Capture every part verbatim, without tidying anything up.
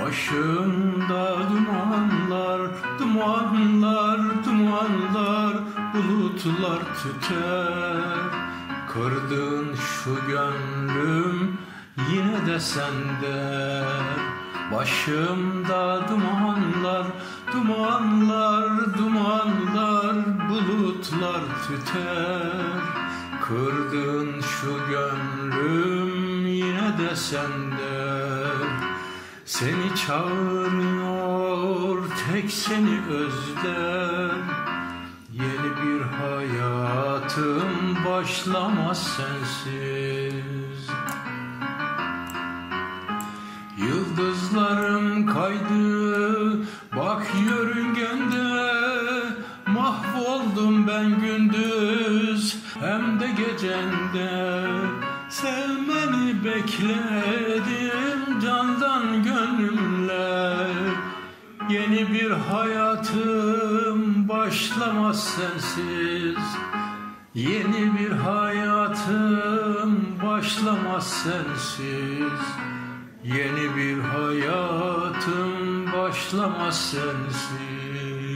Başımda dumanlar, dumanlar, dumanlar, bulutlar tüter. Kırdığın şu gönlüm yine de sende. Başımda dumanlar, dumanlar, dumanlar, bulutlar tüter. Kırdığın şu gönlüm yine de sende. Seni çağırıyor, tek seni özler. Yeni bir hayatım başlamaz sensiz. Yıldızlarım kaydı, bak yörüngende. Mahvoldum ben gündüz, hem de gecende. Sevmeni bekledim candan gönlümle. Yeni bir hayatım başlamaz sensiz. Yeni bir hayatım başlamaz sensiz. Yeni bir hayatım başlamaz sensiz.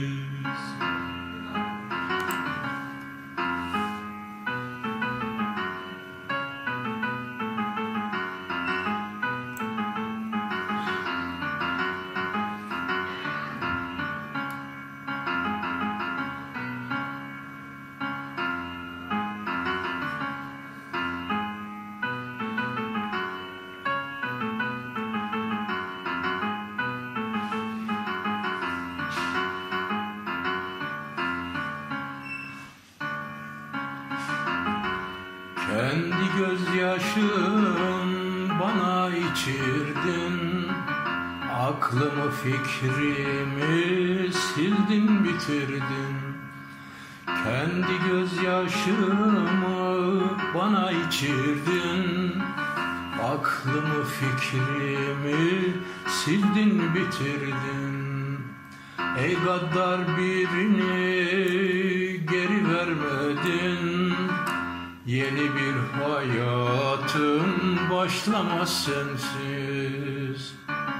Kendi gözyaşın bana içirdin. Aklımı fikrimi sildin bitirdin. Kendi gözyaşımı bana içirdin. Aklımı fikrimi sildin bitirdin. Ey gaddar birini geri vermedin. Yeni bir hayatım başlamaz sensiz.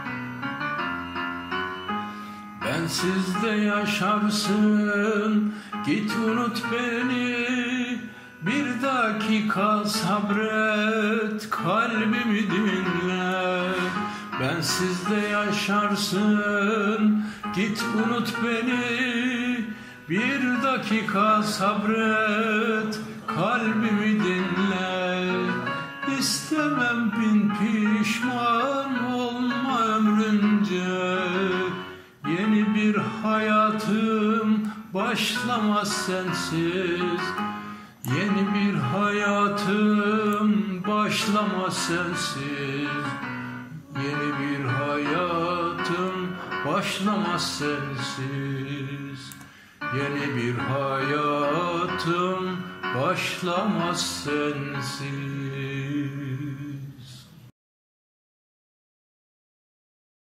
Bensiz de yaşarsın, git unut beni. Bir dakika sabret, kalbimi dinle. Bensiz de yaşarsın, git unut beni. Bir dakika sabret, kalbimi dinle. İstemem bin pişman olma ömrünce. Yeni bir hayatım başlamaz sensiz. Yeni bir hayatım başlamaz sensiz. Yeni bir hayatım başlamaz sensiz. Yeni bir hayatım başlamaz sensiz.